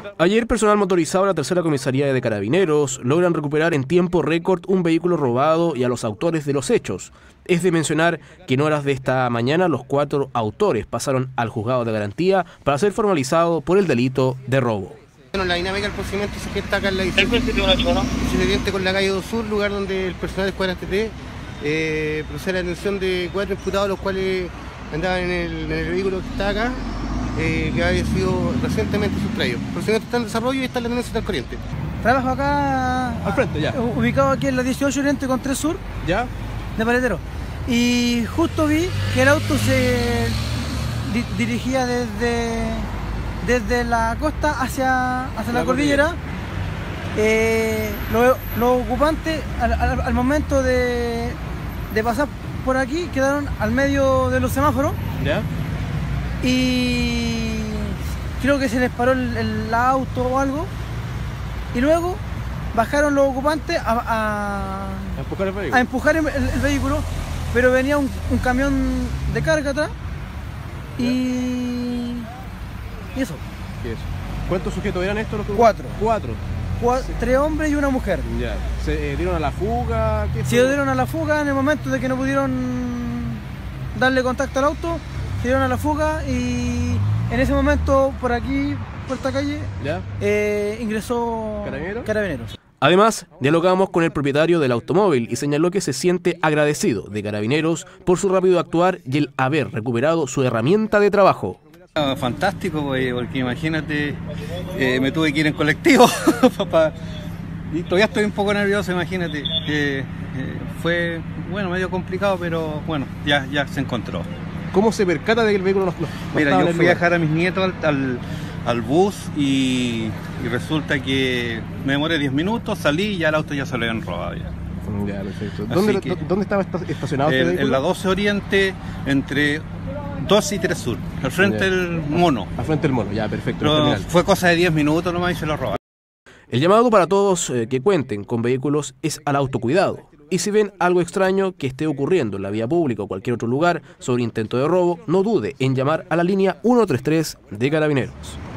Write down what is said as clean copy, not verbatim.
Ayer, personal motorizado de la tercera comisaría de Carabineros logran recuperar en tiempo récord un vehículo robado y a los autores de los hechos. Es de mencionar que en horas de esta mañana los 4 autores pasaron al juzgado de garantía para ser formalizados por el delito de robo. Bueno, la dinámica del procedimiento se gesta acá en la edificio con la calle 2 Sur, lugar donde el personal de escuadra TT procede a la detención de 4 imputados, los cuales andaban en el vehículo que está acá, que había sido recientemente sustraído. El procedimiento está en desarrollo y está en la tenencia del corriente. Trabajo acá al frente, ya. Ubicado aquí en la 18 Oriente con 3 Sur, ya, de Paletero. Y justo vi que el auto se dirigía desde la costa hacia la cordillera. Los ocupantes al momento de pasar por aquí quedaron al medio de los semáforos. ¿Ya? Y creo que se les paró el auto o algo. Y luego bajaron los ocupantes a empujar el vehículo, pero venía un camión de carga atrás. Y eso. ¿Qué es? ¿Cuántos sujetos eran estos? 4. 3 hombres y una mujer. Ya. ¿Se dieron a la fuga? Se dieron a la fuga en el momento de que no pudieron darle contacto al auto. Se dieron a la fuga y en ese momento por aquí, por esta calle, ¿ya? Ingresó Carabineros. Además, dialogamos con el propietario del automóvil y señaló que se siente agradecido de Carabineros por su rápido actuar y el haber recuperado su herramienta de trabajo. Fantástico, porque imagínate, me tuve que ir en colectivo, papá, y todavía estoy un poco nervioso, imagínate. Fue, bueno, medio complicado, pero bueno, ya se encontró. ¿Cómo se percata de que el vehículo no Mira, yo fui a dejar a mis nietos al bus y resulta que me demoré 10 minutos, salí y ya el auto ya se lo habían robado ya. Ya, perfecto. ¿Dónde estaba estacionado este vehículo? En la 12 Oriente, entre 2 y 3 Sur, al frente del Mono. Al frente del Mono, ya, perfecto. Pero fue cosa de 10 minutos nomás y se lo robaron. El llamado para todos que cuenten con vehículos es al autocuidado. Y si ven algo extraño que esté ocurriendo en la vía pública o cualquier otro lugar sobre intento de robo, no dude en llamar a la línea 133 de Carabineros.